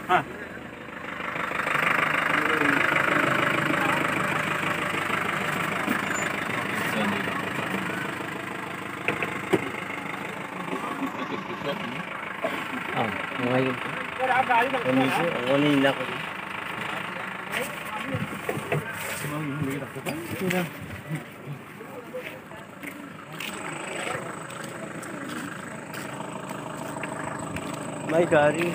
Ngayon. Kanina ko. May gari.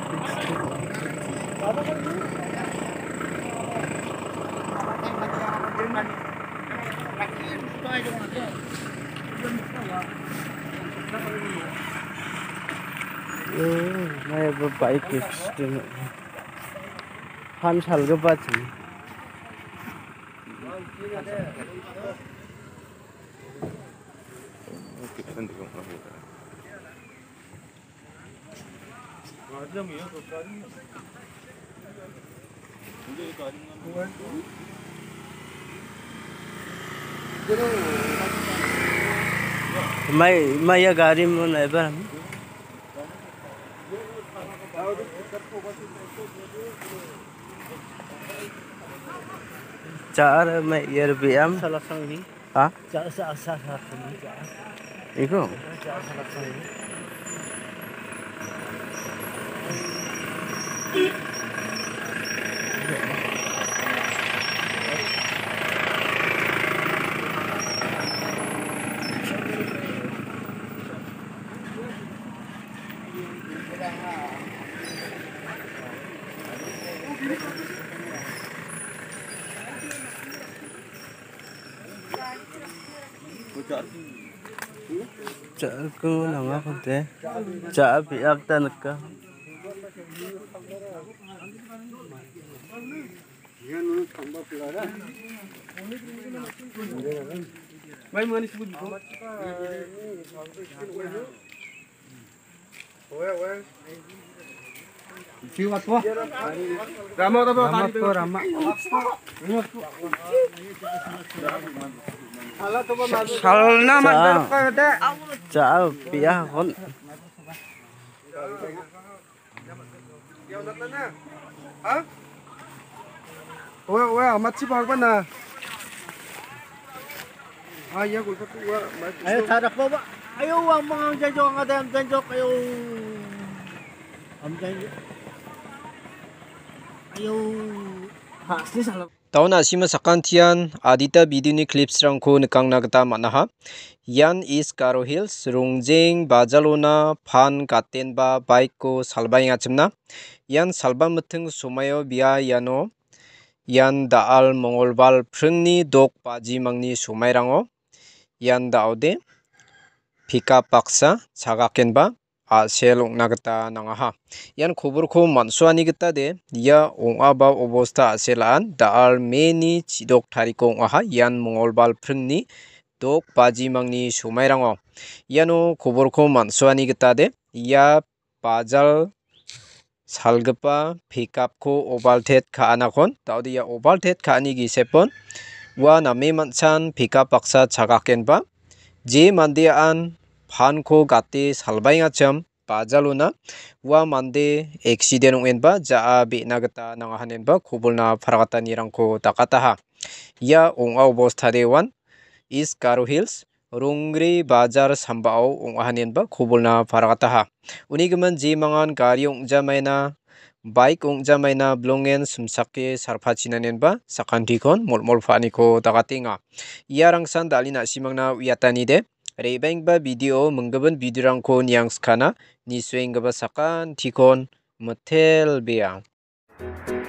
May bike accident. Han salga sih. May gari mo na iba. चार में year BM सलक्शन हाँ चार इको chợ cứ là ngó không thế chợ bị áp tan được cơ mấy mươi đi Salna mandar kada. Chao pia kon. Ha? Oe amat si bang pana. Ay ko sa tuwa. Ayo tarak po ba? Ayo ang mga janjo ang adam janjo kayo. Am janjo. Ayo. Ha, sisal. Tauna sima sakantian adita biduni clips rangko nikangna gita manaha. Yan is Garo Hills Rungjing Bajalona Pan Gaten ba bike ko salbai ngachimna. Yan salba mutung sumayo biya yano. Yan daal mongolbal prungni dok baji mangni sumai rango. Yan daode pika paksa sagaken ba. Sel ongna gita nangaha. Yan kubur ko mansuani gita de ya onga ba obosta aselaan daal meni chidok tariko ongaha yan mongolbal prungni dok baji mangni sumairango. Yano kubur ko mansuani gita de ya bajal salgapa pickup ko obaltet kaanakon daudi ya obaltet kaani gisepon wa name manchan pickup paksa chagaken ba je mandean pan ko gate salbai ngacham bajaluna wa mande accident ongen ba jaa bena gita nangahanen ba kubulna paragata nirangko dakataha ya onga obosta dewan is Garo Hills Rungri Bajar sambao ongahanen ba kubulna paragataha unigaman je mangan gari ongjamaina bike ongjamaina blongen sumsake sarpachinanen ba sakantikon molmolfaniko dakatinga iarangsan dalina simangna uyatani de Rebeng ba video menggaban video rangko niang skana ni swing gaba sakan tikon metel bea.